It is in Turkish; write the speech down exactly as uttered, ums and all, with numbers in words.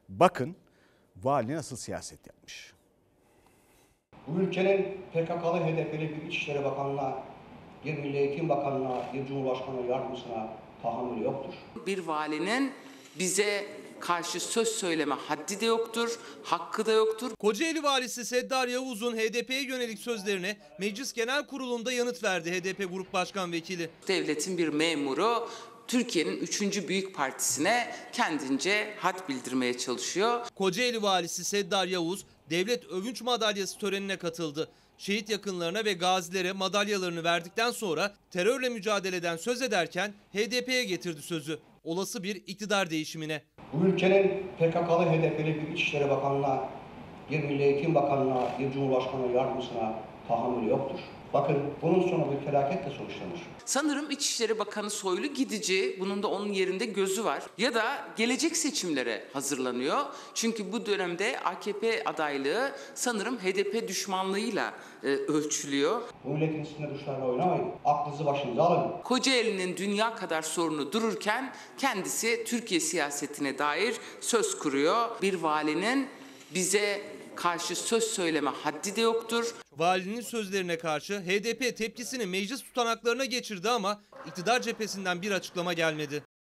Bakın vali nasıl siyaset yapmış. Bu ülkenin P K K'lı H D P'li bir İçişleri Bakanı'na, bir Milli Eğitim Bakanı'na, bir Cumhurbaşkanı Yardımcısına tahammülü yoktur. Bir valinin bize karşı söz söyleme haddi de yoktur, hakkı da yoktur. Kocaeli valisi Seddar Yavuz'un H D P'ye yönelik sözlerine Meclis Genel Kurulu'nda yanıt verdi H D P Grup Başkan Vekili. Devletin bir memuru Türkiye'nin üçüncü büyük partisine kendince had bildirmeye çalışıyor. Kocaeli valisi Seddar Yavuz devlet övünç madalyası törenine katıldı. Şehit yakınlarına ve gazilere madalyalarını verdikten sonra terörle mücadeleden söz ederken H D P'ye getirdi sözü. Olası bir iktidar değişimine. Bu ülkenin P K K'lı H D P'li bir İçişleri Bakanı'na, bir Milli Eğitim Bakanı'na, bir Cumhurbaşkanı Yardımcısına tahammülü yoktur. Bakın bunun sonu bir felaketle sonuçlanır. Sanırım İçişleri Bakanı Soylu gidici, bunun da onun yerinde gözü var. Ya da gelecek seçimlere hazırlanıyor. Çünkü bu dönemde A K P adaylığı sanırım H D P düşmanlığıyla e, ölçülüyor. Bu milletin üstünde duşlarla oynamayın. Aklınızı başınıza alın. Kocaeli'nin dünya kadar sorunu dururken kendisi Türkiye siyasetine dair söz kuruyor. Bir valinin bize karşı söz söyleme haddi de yoktur. Valinin sözlerine karşı H D P tepkisini meclis tutanaklarına geçirdi ama iktidar cephesinden bir açıklama gelmedi.